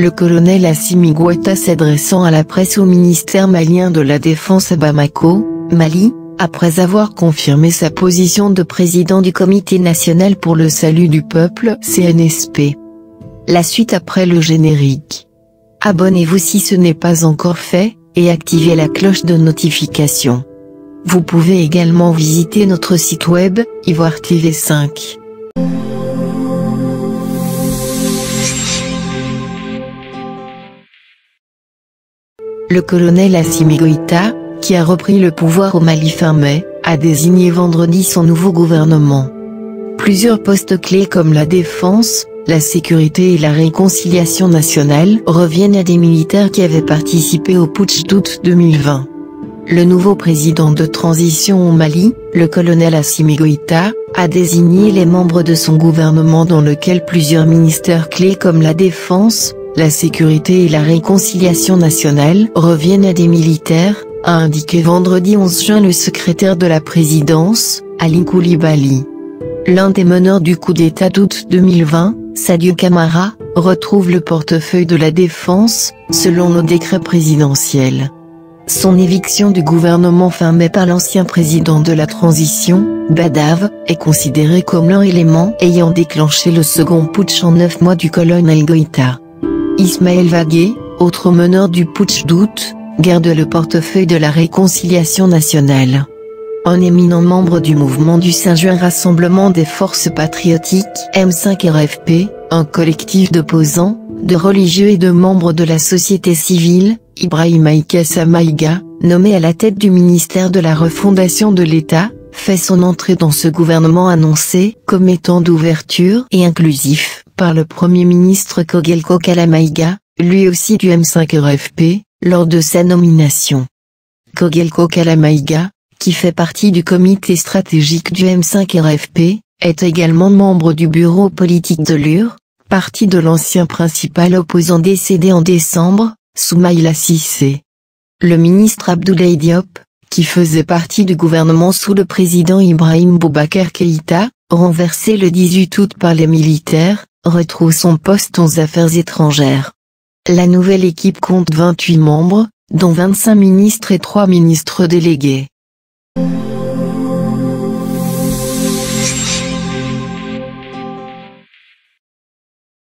Le colonel Assimi Goïta s'adressant à la presse au ministère malien de la Défense à Bamako, Mali, après avoir confirmé sa position de président du Comité national pour le salut du peuple (CNSP). La suite après le générique. Abonnez-vous si ce n'est pas encore fait, et activez la cloche de notification. Vous pouvez également visiter notre site web, Ivoire TV 5. Le colonel Assimi Goïta, qui a repris le pouvoir au Mali fin mai, a désigné vendredi son nouveau gouvernement. Plusieurs postes clés comme la défense, la sécurité et la réconciliation nationale reviennent à des militaires qui avaient participé au putsch d'août 2020. Le nouveau président de transition au Mali, le colonel Assimi Goïta, a désigné les membres de son gouvernement dans lequel plusieurs ministères clés comme la défense, la sécurité et la réconciliation nationale reviennent à des militaires, a indiqué vendredi 11 juin le secrétaire de la présidence, Ali Koulibaly. L'un des meneurs du coup d'État d'août 2020, Sadio Camara, retrouve le portefeuille de la défense, selon le décret présidentiel. Son éviction du gouvernement fin mai par l'ancien président de la transition, Badav, est considérée comme l'un élément ayant déclenché le second putsch en 9 mois du colonel Goïta. Ismaël Vagué, autre meneur du putsch d'août, garde le portefeuille de la réconciliation nationale. Un éminent membre du mouvement du 5 juin Rassemblement des forces patriotiques M5 RFP, un collectif d'opposants, de religieux et de membres de la société civile, Ibrahim Aïkassa Maïga, nommé à la tête du ministère de la refondation de l'État, fait son entrée dans ce gouvernement annoncé comme étant d'ouverture et inclusif par le Premier ministre Kogelko Kalamaïga, lui aussi du M5 RFP, lors de sa nomination. Kogelko Kalamaïga, qui fait partie du comité stratégique du M5 RFP, est également membre du bureau politique de l'UR, parti de l'ancien principal opposant décédé en décembre, Soumaïla Cissé. Le ministre Abdoulaye Diop, qui faisait partie du gouvernement sous le président Ibrahim Boubacar Keïta, renversé le 18 août par les militaires, retrouve son poste aux affaires étrangères. La nouvelle équipe compte 28 membres, dont 25 ministres et 3 ministres délégués.